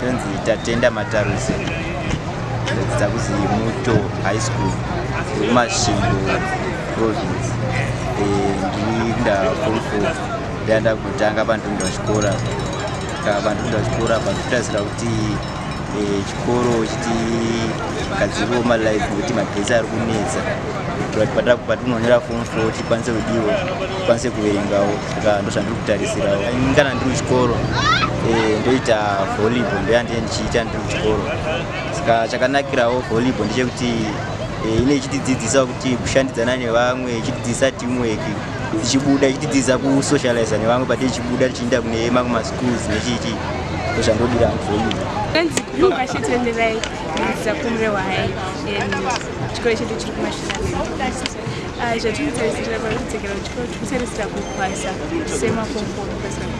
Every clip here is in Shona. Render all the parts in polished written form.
Tatenda mataruzi dzakuzi muto high school kumashingo province ndinda form 4 ndaenda kutanga pandinda chikora pandinotasira kuti chikoro chiti gadziriwo malife kuti magetsi ari kunetsa patinonera form 4 tikwanise kudiwa tikwanise kuverengawo saka ndozvandiri kutarisirawo kana ndiri kuchikoro ndoita volleyball ndoyandee ndichiita ndiri kuchikoro saka chakanakirawo volleyball ndechekuti ine ichitidzidzisa kuti kushandidzana nevamwe ichitidzidzisa teamwork tichibuda ichitidzidzisa kusocialize nevamwe pati tichibuda tichienda kune mamwe maschools nechichi ndozvandodira volleyball. Ngashitenderai kumrewai chikoro chedu chiri kumashira zvatinotarisira pakutsekera chikoro tikutarisira kukwasa semakombono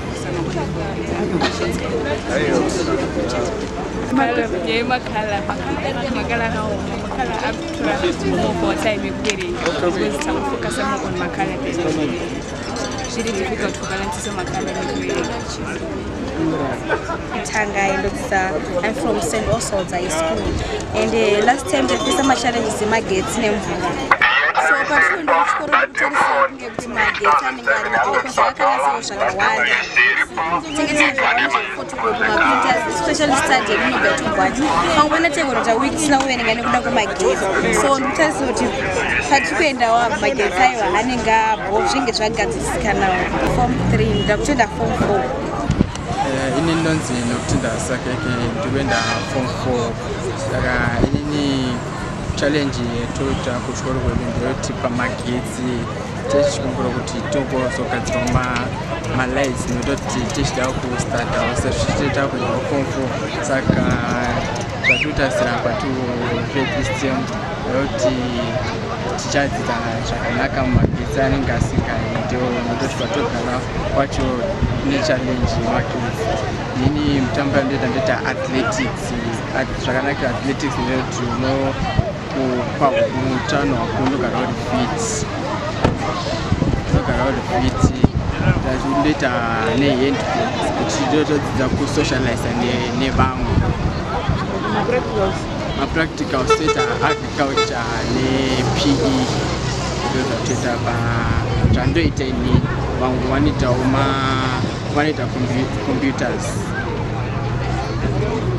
makala akaoma makala akutora more time ekuverenga because takufocasa more on makala zviri difficult kubalance makala nekuverenga Kutanga and I'm from St. Oswald's High School and last time I faced some challenges in my gates nemvura. So apart from the chikoro kutarisa kuti magetsi anenge aripo because akanasawo zvakawanda tinge photocopy maprinters especially study inobva tubwati pamwe nategorota week tisina kuverenga nekuda kwemagetsi so ndikutarisa kuti patikuendawo magetsi aiwa anenge abho zvinge zvagadzisikanawo form 3 ndakutoenda form 4 ini ndonzi nokuti ndasakeke ndikuenda form 4 saka inini challenge yetu takuchikoro kwedu ndeyoti pamagetsi tichikumbura kuti tongozogadzirawo malights nototi tichida kustartawo sezvichitoita kuenda form 4 saka zvatiutarisira kwatiregistem yoti tichadzidza zvakanaka mumagetsi anenge asingaendewo nototi patogara kwacho nechallenge yemagetsi. Ini mutambo yandoita ndoita athletics zvakanakira athletics ndeyoti unokupa utano hwako unogara uri fit ndazvindoita nehandball kuti ndotodzidza kusocialize nevamwe. Mapracticals toita agriculture nePE ndozvatoita zvandoita ini vamwe vanoita computers.